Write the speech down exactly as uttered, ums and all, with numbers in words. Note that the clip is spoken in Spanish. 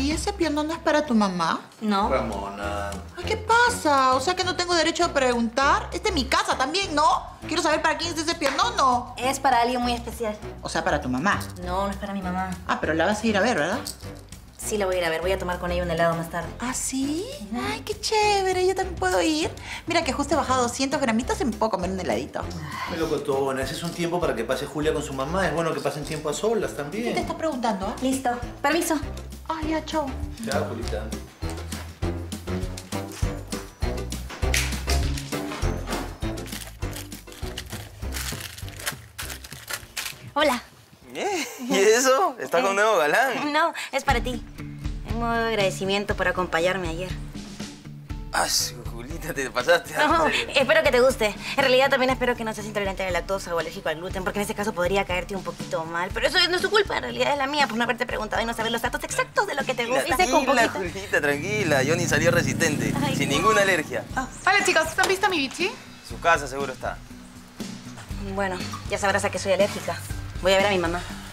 ¿Y ese piano no es para tu mamá? No. Ramona. Ay, ¿qué pasa? O sea que no tengo derecho a preguntar. Esta es mi casa también, ¿no? Quiero saber para quién es ese piano, ¿no? Es para alguien muy especial. O sea, para tu mamá. No, no es para mi mamá. Ah, pero la vas a ir a ver, ¿verdad? Sí, la voy a ir a ver. Voy a tomar con ella un helado más tarde. ¿Ah, sí? Ay, qué chévere. Yo también puedo ir. Mira que justo he bajado doscientos gramitos y me puedo comer un heladito. Me locotona, ese es un tiempo para que pase Julia con su mamá. Es bueno que pasen tiempo a solas también. ¿Qué te estás preguntando, ah? Listo. Permiso. Ay, ya, chao. Ya, Julita. Hola. ¿Eh? ¿Y eso? ¿Estás con un nuevo galán? No, es para ti. En modo de agradecimiento por acompañarme ayer. Ah, Julita, te pasaste. No, espero que te guste. En realidad también espero que no seas intolerante a la lactosa o alérgico al gluten, porque en ese caso podría caerte un poquito mal. Pero eso no es tu culpa, en realidad es la mía por no haberte preguntado y no saber los datos exactos de lo que te gusta. Hice con Tranquila, poquito. Julita, tranquila. Yo ni salió resistente, Ay, sin no. ninguna alergia. Hola chicos, ¿han visto a mi bichi? Su casa seguro está. Bueno, ya sabrás a qué soy alérgica. Voy a ver a mi mamá.